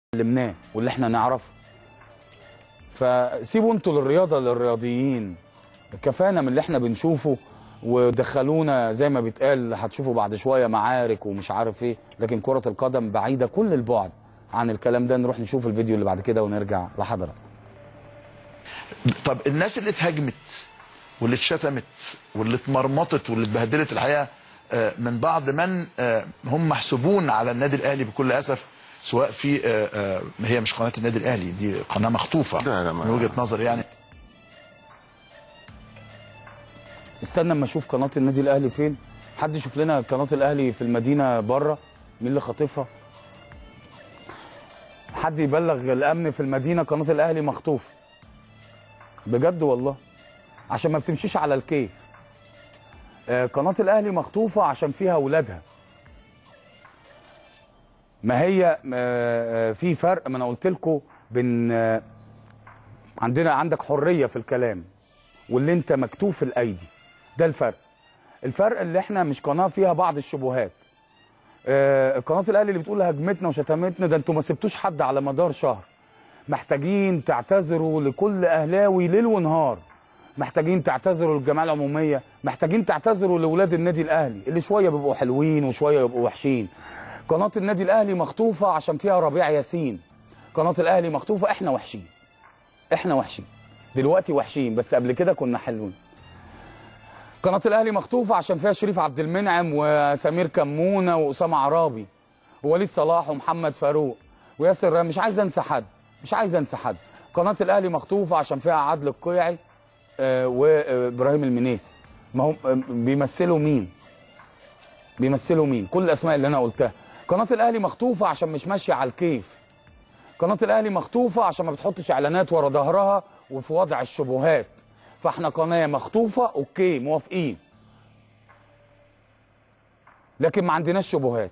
علمناه واللي احنا نعرفه. فسيبوا انتوا للرياضه للرياضيين، كفانا من اللي احنا بنشوفه، ودخلونا زي ما بيتقال هتشوفوا بعد شويه معارك ومش عارف ايه، لكن كره القدم بعيده كل البعد عن الكلام ده. نروح نشوف الفيديو اللي بعد كده ونرجع لحضراتكم. طب الناس اللي اتهاجمت واللي اتشتمت واللي اتمرمطت واللي اتبهدلت الحقيقه من بعض من هم محسوبون على النادي الاهلي بكل اسف، سواء في هي مش قناه النادي الاهلي، دي قناه مخطوفه من وجهه نظري يعني. استنى اما اشوف قناه النادي الاهلي فين. حد يشوف لنا قناه الاهلي في المدينه بره، مين اللي خاطفها؟ حد يبلغ الامن في المدينه قناه الاهلي مخطوفه بجد والله، عشان ما بتمشيش على الكيف. قناه الاهلي مخطوفه عشان فيها اولادها. ما هي في فرق، ما انا قلت لكم بين عندك حريه في الكلام واللي انت مكتوف الايدي، ده الفرق. الفرق اللي احنا مش قناه فيها بعض الشبهات. قناه الاهلي اللي بتقول هجمتنا وشتمتنا، ده انتوا ما سبتوش حد على مدار شهر. محتاجين تعتذروا لكل اهلاوي ليل ونهار، محتاجين تعتذروا للجمعيه العموميه، محتاجين تعتذروا لاولاد النادي الاهلي اللي شويه بيبقوا حلوين وشويه بيبقوا وحشين. قناه النادي الاهلي مخطوفه عشان فيها ربيع ياسين. قناه الاهلي مخطوفه، احنا وحشين، احنا وحشين دلوقتي، وحشين بس قبل كده كنا حلوين. قناه الاهلي مخطوفه عشان فيها شريف عبد المنعم وسمير كمونه واسامه عرابي ووليد صلاح ومحمد فاروق وياسر، مش عايز انسى حد. قناه الاهلي مخطوفه عشان فيها عادل القيعي وابراهيم المنيسي. ما هم بيمثلوا مين؟ كل الاسماء اللي انا قلتها. قناه الاهلي مخطوفه عشان مش ماشيه على الكيف. قناه الاهلي مخطوفه عشان ما بتحطش اعلانات ورا ظهرها وفي وضع الشبهات. فاحنا قناه مخطوفه، اوكي موافقين، لكن ما عندناش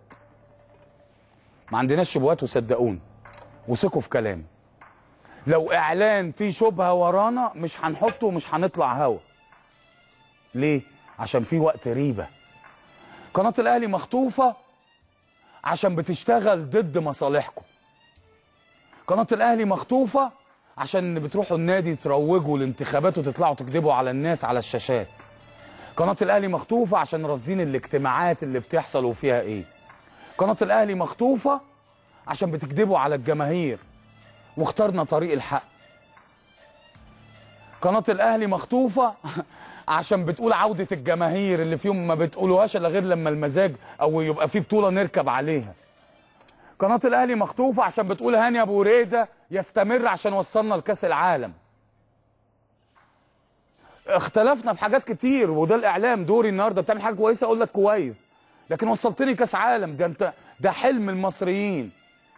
شبهات، وصدقوني وثقوا في كلامي. لو اعلان فيه شبهه ورانا مش هنحطه ومش هنطلع هوا. ليه؟ عشان في وقت ريبه. قناه الاهلي مخطوفه عشان بتشتغل ضد مصالحكم. قناه الاهلي مخطوفه عشان بتروحوا النادي تروجوا الانتخابات وتطلعوا تكذبوا على الناس على الشاشات. قناه الاهلي مخطوفه عشان راصدين الاجتماعات اللي بتحصل وفيها ايه. قناه الاهلي مخطوفه عشان بتكذبوا على الجماهير واخترنا طريق الحق. قناه الاهلي مخطوفه عشان بتقول عوده الجماهير اللي فيهم ما بتقولوهاش الا غير لما المزاج او يبقى في بطوله نركب عليها. قناه الاهلي مخطوفه عشان بتقول هاني ابو ريده يستمر عشان وصلنا لكاس العالم. اختلفنا في حاجات كتير، وده الاعلام دوري النهارده. بتعمل حاجه كويسه اقول لك كويس، لكن وصلتني كاس عالم، ده حلم المصريين.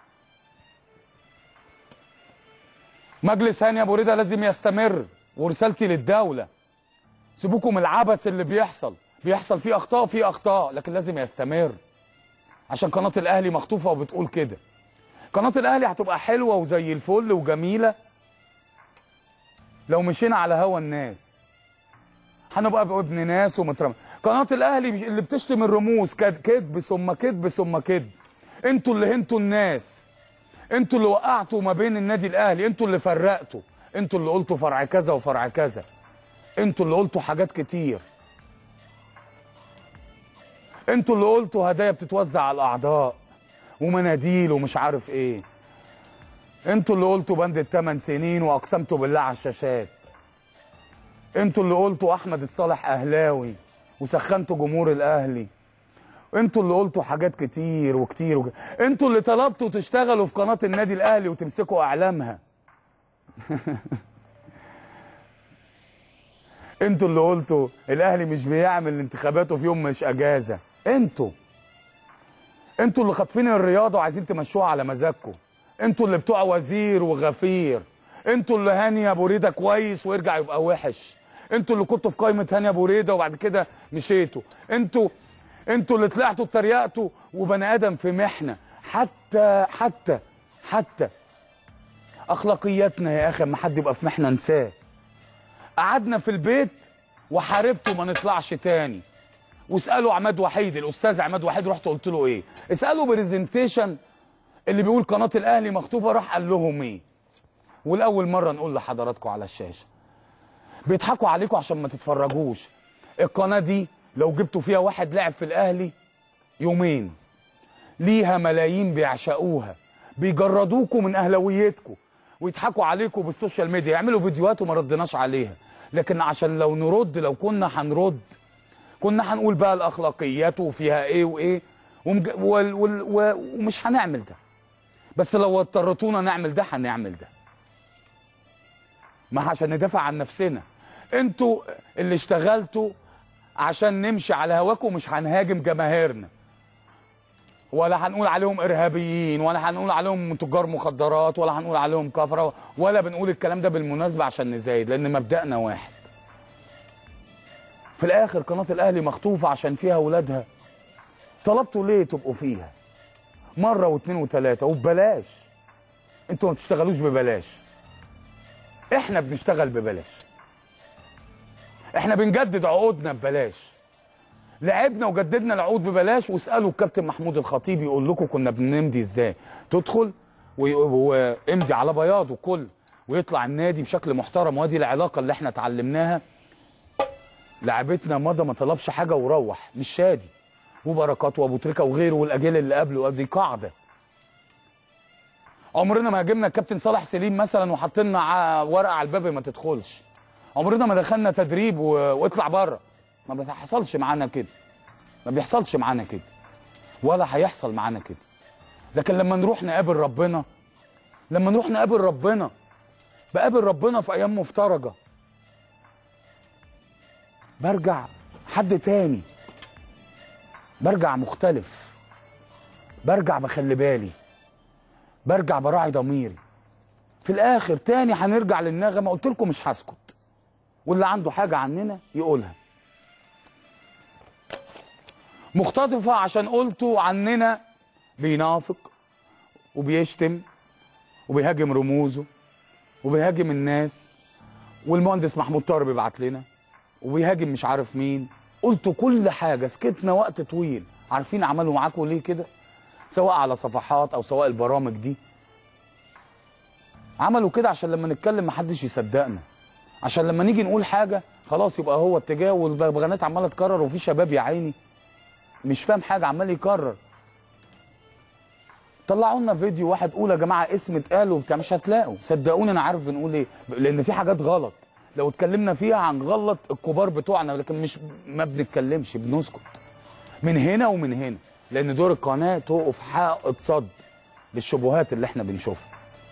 مجلس هاني ابو ريده لازم يستمر، ورسالتي للدوله سيبوكم من العبث اللي بيحصل فيه اخطاء، لكن لازم يستمر عشان قناه الاهلي مخطوفه وبتقول كده. قناه الاهلي هتبقى حلوه وزي الفل وجميله لو مشينا على هوا الناس، هنبقى ابن ناس ومترمى. قناه الاهلي اللي بتشتم الرموز كذب ثم كذب ثم كذب. انتوا اللي هنتوا الناس، انتوا اللي وقعتوا ما بين النادي الاهلي، انتوا اللي فرقتوا، انتوا اللي قلتوا فرع كذا وفرع كذا، انتوا اللي قلتوا حاجات كتير، انتوا اللي قلتوا هدايا بتتوزع على الاعضاء ومناديل ومش عارف ايه، انتوا اللي قلتوا بند ال8 سنين واقسمتوا بالله على الشاشات، انتوا اللي قلتوا احمد الصالح اهلاوي وسخنتوا جمهور الاهلي، انتوا اللي قلتوا حاجات كتير انتوا اللي طلبتوا تشتغلوا في قناه النادي الاهلي وتمسكوا اعلامها. انتوا اللي قلتوا الاهلي مش بيعمل انتخاباته في يوم مش اجازه. انتوا اللي خاطفين الرياضه وعايزين تمشوها على مزاجكم. انتوا اللي بتوع وزير وغفير. انتوا اللي هاني ابو ريده كويس ويرجع يبقى وحش. انتوا اللي كنتوا في قائمه هاني ابو ريده وبعد كده مشيتوا. انتوا اللي طلعتوا اتريقتوا وبني ادم في محنه. حتى اخلاقياتنا يا اخي، اما حد يبقى في محنه انساه. قعدنا في البيت وحاربته ما نطلعش تاني. واسالوا عماد وحيد، الاستاذ عماد وحيد، رحت قلت له ايه؟ اسالوا برزنتيشن اللي بيقول قناه الاهلي مخطوفه راح قال لهم ايه؟ والاول مره نقول لحضراتكم على الشاشه بيضحكوا عليكم عشان ما تتفرجوش. القناه دي لو جبتوا فيها واحد لعب في الاهلي يومين ليها ملايين بيعشقوها، بيجردوكوا من اهلاويتكم ويضحكوا عليكم بالسوشيال ميديا، يعملوا فيديوهات وما ردناش عليها. لكن عشان لو نرد، لو كنا هنرد كنا هنقول بقى الاخلاقيات وفيها ايه وايه ومش هنعمل ده. بس لو اضطرتونا نعمل ده هنعمل ده، ما عشان ندافع عن نفسنا. انتوا اللي اشتغلتوا عشان نمشي على هواكم، مش هنهاجم جماهيرنا ولا هنقول عليهم ارهابيين ولا هنقول عليهم تجار مخدرات ولا هنقول عليهم كفره، ولا بنقول الكلام ده بالمناسبه عشان نزايد، لان مبدأنا واحد. في الاخر قناه الاهلي مخطوفه عشان فيها اولادها. طلبتوا ليه تبقوا فيها مره واثنين وثلاثه وببلاش؟ انتوا ما بتشتغلوش ببلاش، احنا بنشتغل ببلاش، احنا بنجدد عقودنا ببلاش. لعبنا وجددنا العقود ببلاش، واسالوا الكابتن محمود الخطيب يقول لكم كنا بنمضي ازاي. تدخل وامضي على بياض وكل، ويطلع النادي بشكل محترم. وادي العلاقه اللي احنا اتعلمناها. لعبتنا مضى ما طلبش حاجه وروح، مش شادي وبركات وابو تريكه وغيره والاجيال اللي قبله، دي قاعده. عمرنا ما هاجمنا الكابتن صالح سليم مثلا وحطينا ورقه على الباب ما تدخلش. عمرنا ما دخلنا تدريب واطلع بره. ما بيحصلش معانا كده، ما بيحصلش معانا كده، ولا هيحصل معانا كده. لكن لما نروح نقابل ربنا، لما نروح نقابل ربنا، بقابل ربنا في ايام مفترجه، برجع حد تاني، برجع مختلف، برجع بخلي بالي، برجع براعي ضميري. في الاخر تاني هنرجع للنغمه. قلت لكم مش هسكت، واللي عنده حاجه عننا يقولها. مختطفه عشان قلتوا عننا بينافق وبيشتم وبيهاجم رموزه وبيهاجم الناس، والمهندس محمود طاهر بيبعت لنا وبيهاجم مش عارف مين. قلتوا كل حاجه، سكتنا وقت طويل. عارفين عملوا معاكم ليه كده؟ سواء على صفحات او سواء البرامج دي، عملوا كده عشان لما نتكلم محدش يصدقنا، عشان لما نيجي نقول حاجه خلاص يبقى هو اتجاه، والبغبغانات عماله تكرر، وفي شباب يا عيني مش فاهم حاجه عمال يكرر. طلعوا لنا فيديو واحد قول يا جماعه اسم اتقال وبتاع، مش هتلاقوا. صدقوني انا عارف بنقول ايه، لان في حاجات غلط لو اتكلمنا فيها هنغلط الكبار بتوعنا، لكن مش ما بنتكلمش، بنسكت من هنا ومن هنا، لان دور القناه توقف حائط صد للشبهات اللي احنا بنشوفها.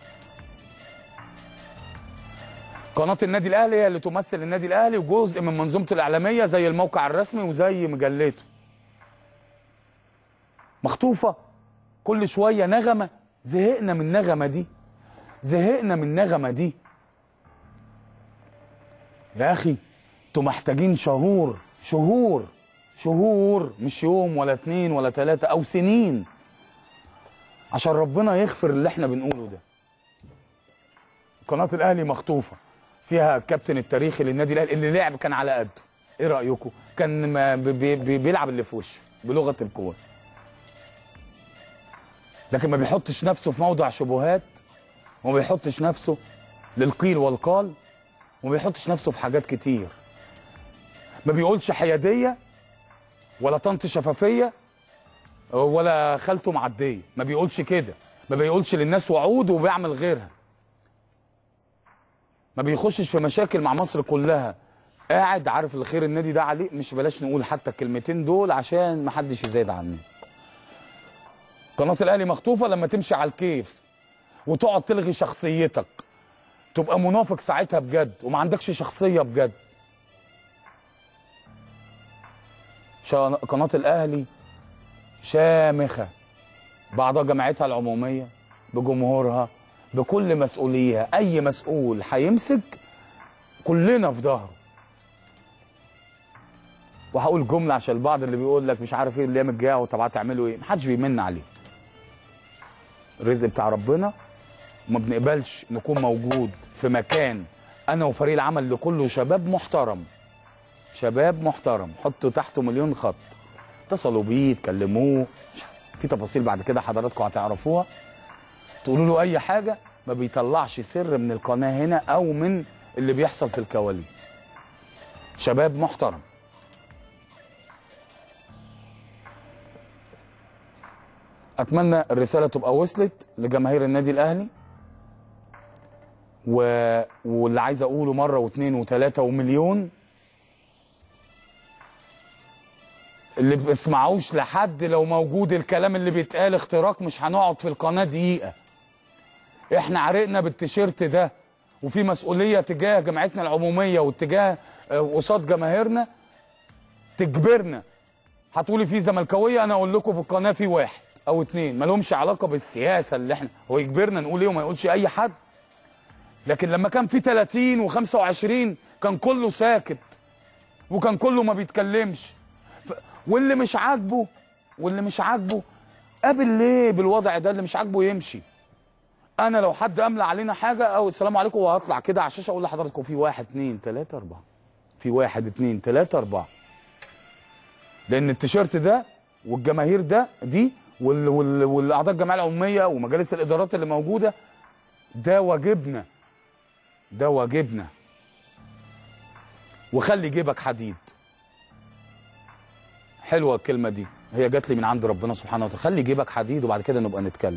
قناه النادي الاهلي هي اللي تمثل النادي الاهلي وجزء من منظومته الاعلاميه، زي الموقع الرسمي وزي مجلته. مخطوفه كل شويه نغمه، زهقنا من النغمه دي، زهقنا من النغمه دي. يا اخي انتوا محتاجين شهور شهور شهور، مش يوم ولا اتنين ولا تلاته او سنين، عشان ربنا يغفر اللي احنا بنقوله ده. قناه الاهلي مخطوفه، فيها الكابتن التاريخي للنادي الاهلي اللي لعب كان على قده. ايه رايكم؟ كان بيلعب اللي في وشه بلغه الكوره، لكن ما بيحطش نفسه في موضع شبهات، وما بيحطش نفسه للقيل والقال، وما بيحطش نفسه في حاجات كتير. ما بيقولش حياديه ولا طنط شفافيه ولا خالته معديه، ما بيقولش كده. ما بيقولش للناس وعود وبيعمل غيرها. ما بيخشش في مشاكل مع مصر كلها. قاعد عارف الخير النادي ده عليه، مش بلاش نقول حتى الكلمتين دول عشان ما حدش يزايد عني. قناه الاهلي مخطوفه لما تمشي على الكيف وتقعد تلغي شخصيتك، تبقى منافق ساعتها بجد وما عندكش شخصيه بجد. قناه الاهلي شامخه، بعضها جمعيتها العموميه بجمهورها بكل مسؤوليها. اي مسؤول هيمسك كلنا في ظهره. وهقول جمله عشان البعض اللي بيقول لك مش عارف ايه الايام الجايه وطب هتعملوا ايه، محدش بيمن عليه. الرزق بتاع ربنا، وما بنقبلش نكون موجود في مكان انا وفريق العمل اللي كله شباب محترم، شباب محترم، حطوا تحته مليون خط. اتصلوا بيه، اتكلموه، في تفاصيل بعد كده حضراتكم هتعرفوها. تقولوا له اي حاجه ما بيطلعش سر من القناه هنا او من اللي بيحصل في الكواليس. شباب محترم. اتمنى الرساله تبقى وصلت لجماهير النادي الاهلي، واللي عايز اقوله مره واثنين وثلاثه ومليون، اللي بيسمعوش لحد لو موجود الكلام اللي بيتقال اختراق مش هنقعد في القناه دقيقه. احنا عرقنا بالتيشيرت ده، وفي مسؤوليه تجاه جمعيتنا العموميه واتجاه قصاد جماهيرنا تجبرنا. هتقولي في زملكاويه، انا اقول لكم في القناه في واحد او اتنين ما لهمش علاقه بالسياسه اللي احنا، هو يجبرنا نقول ايه وما يقولش اي حد. لكن لما كان في 30 و25 كان كله ساكت وكان كله ما بيتكلمش. واللي مش عاجبه قابل ليه بالوضع ده؟ اللي مش عاجبه يمشي. انا لو حد املى علينا حاجه او السلام عليكم وهطلع كده على الشاشه اقول لحضراتكم في 1 2 3 4، في 1 2 3 4، لان التيشيرت ده والجماهير دي والاعضاء الجمعيه العموميه ومجالس الادارات اللي موجوده، ده واجبنا. وخلي جيبك حديد. حلوه الكلمه دي، هي جات لي من عند ربنا سبحانه وتعالى. خلي جيبك حديد وبعد كده نبقى نتكلم.